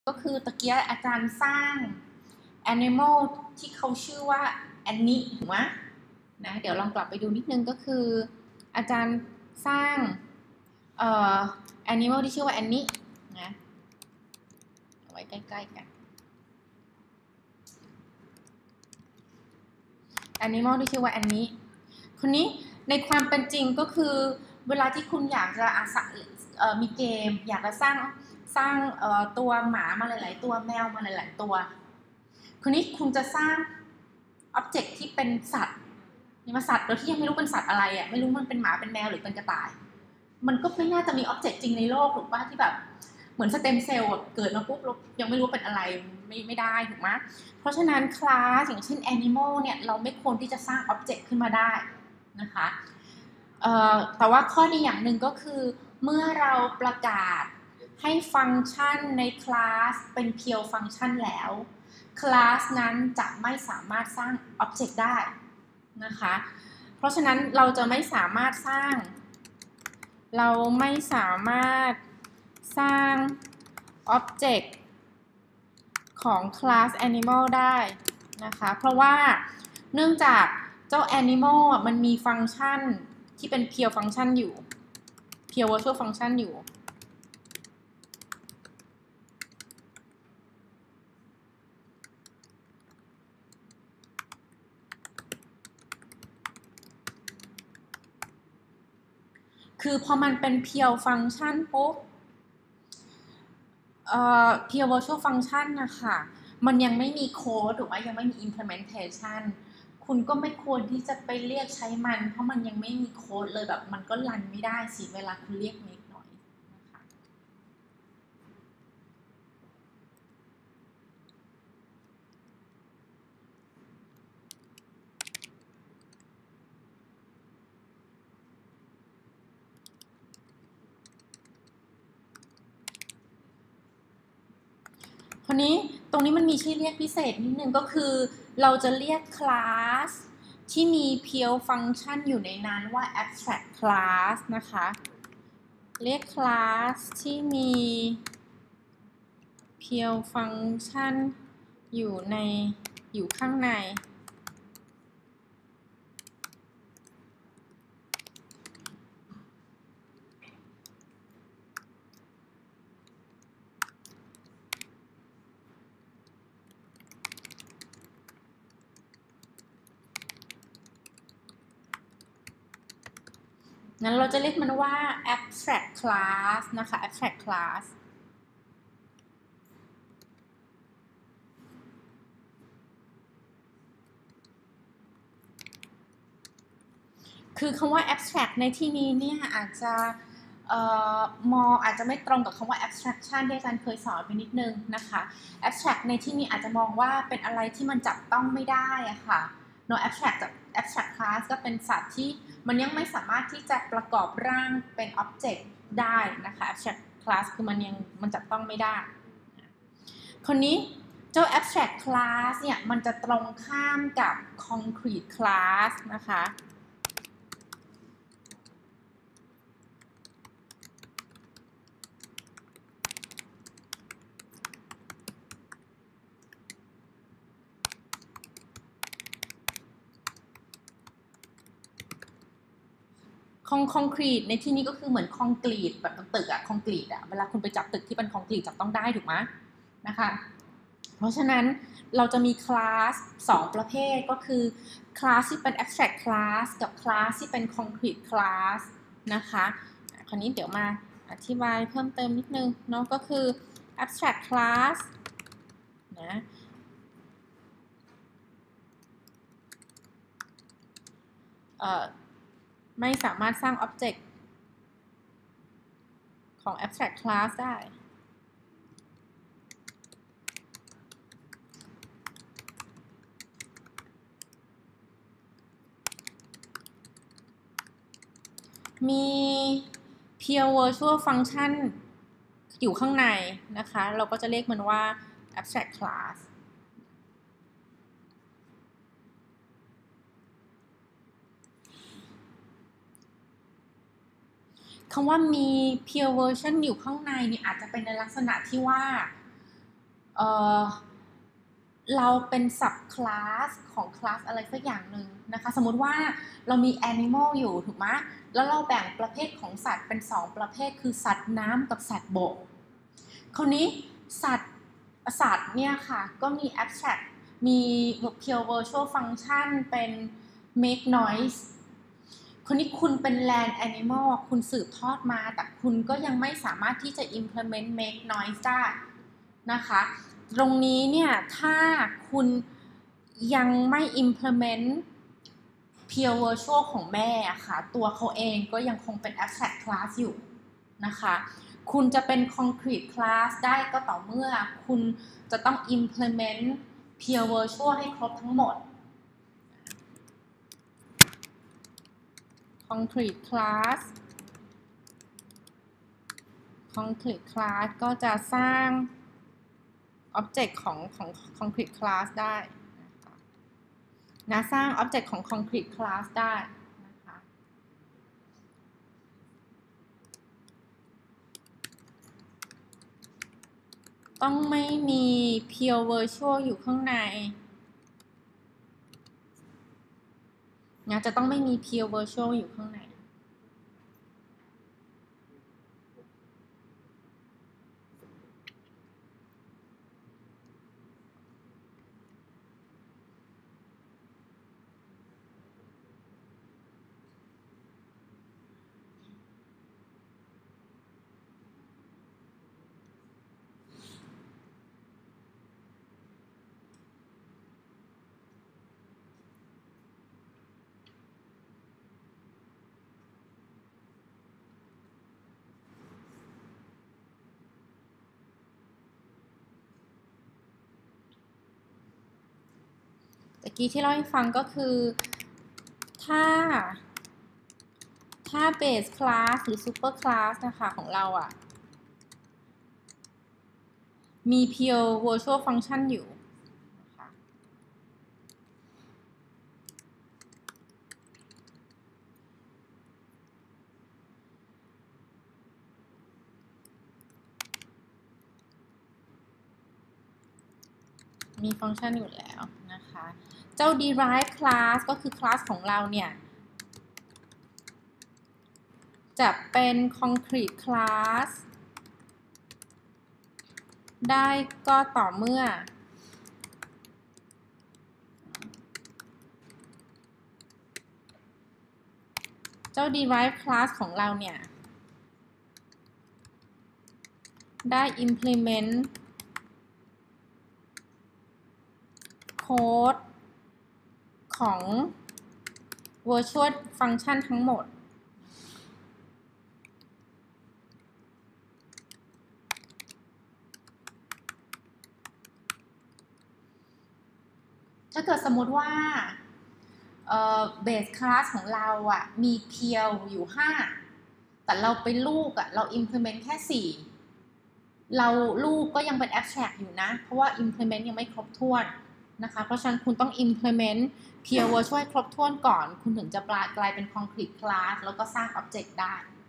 ก็คือตะเกียอาจารย์สร้าง animal ที่เขาชื่อว่าแอนนี่ถูกไหมนะเดี๋ยวลองกลับไปดูนิดนึงก็คืออาจารย์สร้างanimal ที่ชื่อว่าแอนนี่นะเอาไว้ใกล้ๆกัน animal ที่ชื่อว่าแอนนี่คนนี้ในความเป็นจริงก็คือเวลาที่คุณอยากจะมีเกมอยากจะสร้างตัวหมามาหลายๆตัวแมวมาหลายๆตัวคนนี้คุณจะสร้างอ็อบเจกต์ที่เป็นสัตว์นี่มาสัตว์โดยที่ยังไม่รู้เป็นสัตว์อะไรอ่ะไม่รู้มันเป็นหมาเป็นแมวหรือเป็นกระต่ายมันก็ไม่น่าจะมีอ็อบเจกต์จริงในโลกถูกป่ะที่แบบเหมือนสเต็มเซลล์เกิดมาปุ๊บยังไม่รู้เป็นอะไรไม่ได้ถูกไหมเพราะฉะนั้นคลาสอย่างเช่น animal เนี่ยเราไม่ควรที่จะสร้างอ็อบเจกต์ขึ้นมาได้นะคะแต่ว่าข้อดีอย่างหนึ่งก็คือเมื่อเราประกาศให้ฟังก์ชันในคลาสเป็นเพียวฟังก์ชันแล้วคลาสนั้นจะไม่สามารถสร้างอ็อบเจกต์ได้นะคะเพราะฉะนั้นเราจะไม่สามารถสร้างอ็อบเจกต์ของคลาส animal ได้นะคะเพราะว่าเนื่องจากเจ้า animal มันมีฟังก์ชันที่เป็นเพียวฟังก์ชันอยู่ pure virtual function อยู่คือพอมันเป็น pure function ปุ๊บpure virtual function นะคะมันยังไม่มีโค้ดหรือว่ายังไม่มี implementation คุณก็ไม่ควรที่จะไปเรียกใช้มันเพราะมันยังไม่มีโค้ดเลยแบบมันก็รันไม่ได้สิเวลาคุณเรียก make หน่อยนะคะคราวนี้ตรงนี้มันมีชื่อเรียกพิเศษนิดนึงก็คือเราจะเรียกคลาสที่มี pure function อยู่ในนั้นว่า abstract class นะคะเรียกคลาสที่มี pure function อยู่ข้างในงั้นเราจะเรียกมันว่า abstract class นะคะ abstract class คือคำว่า abstract ในที่นี้เนี่ยอาจจะอาจจะไม่ตรงกับคำว่า abstraction ที่อาจารย์เคยสอนไปนิดนึงนะคะ abstract ในที่นี้อาจจะมองว่าเป็นอะไรที่มันจับต้องไม่ได้อะค่ะ no abstract class ก็เป็นสัตว์ที่มันยังไม่สามารถที่จะประกอบร่างเป็น object ได้นะคะ abstract class คือมันจับต้องไม่ได้คนนี้เจ้า abstract class เนี่ยมันจะตรงข้ามกับ concrete class นะคะ คอนกรีตในที่นี้ก็คือเหมือนคอนกรีตแบบตึกอะคอนกรีตอะเวลาคุณไปจับตึกที่เป็นคอนกรีตจับต้องได้ถูกไหมนะคะเพราะฉะนั้นเราจะมีคลาส2ประเภทก็คือคลาสที่เป็น abstract class กับคลาสที่เป็น concrete class นะคะคราวนี้เดี๋ยวมาอธิบายเพิ่มเติมนิดนึงเนาะก็คือ abstract class นะไม่สามารถสร้าง object ของ abstract class ได้มี pure virtual function อยู่ข้างในนะคะเราก็จะเรียกมันว่า abstract class คำว่ามี pure version อยู่ข้างในเนี่ยอาจจะเป็นในลักษณะที่ว่าเราเป็น sub class ของ class อะไรสักอย่างหนึ่งนะคะสมมติว่าเรามี animal อยู่ถูกไหมแล้วเราแบ่งประเภทของสัตว์เป็น2ประเภทคือสัตว์น้ำกับสัตว์บกคราวนี้สัตว์เนี่ยค่ะก็มี abstract มี pure virtual function เป็น make noise คนนี้คุณเป็น land animal คุณสืบทอดมาแต่คุณก็ยังไม่สามารถที่จะ implement make noise ได้นะคะตรงนี้เนี่ยถ้าคุณยังไม่ implement pure virtual ของแม่ค่ะตัวเขาเองก็ยังคงเป็น abstract class อยู่นะคะคุณจะเป็น concrete class ได้ก็ต่อเมื่อคุณจะต้อง implement pure virtual ให้ครบทั้งหมด concrete class ก็จะสร้าง object ของ concrete class ได้นะสร้าง object ของ concrete class ได้นะคะต้องไม่มี pure virtual อยู่ข้างในนะจะต้องไม่มี pure virtual อยู่ข้างในตะกี้ที่เล่าให้ฟังก็คือถ้า base class หรือ super class นะคะของเราอ่ะมี pure virtual function อยู่นะคะมีฟังก์ชันอยู่แล้วนะคะเจ้า derive class ก็คือ class ของเราเนี่ยจะเป็น concrete class ได้ก็ต่อเมื่อเจ้า derive class ของเราเนี่ยได้ implement code ของ virtual function ทั้งหมดถ้าเกิดสมมติว่าbase class ของเราอ่ะมี pure อยู่5แต่เราไปลูกอ่ะเรา implement แค่4เราลูกก็ยังเป็น abstract อยู่นะเพราะว่า implement ยังไม่ครบถ้วนนะคะเพราะฉะนั้นคุณต้อง implement pure virtual ครบถ้วนก่อนคุณถึงจะกลายเป็น concrete class แล้วก็สร้าง object ได้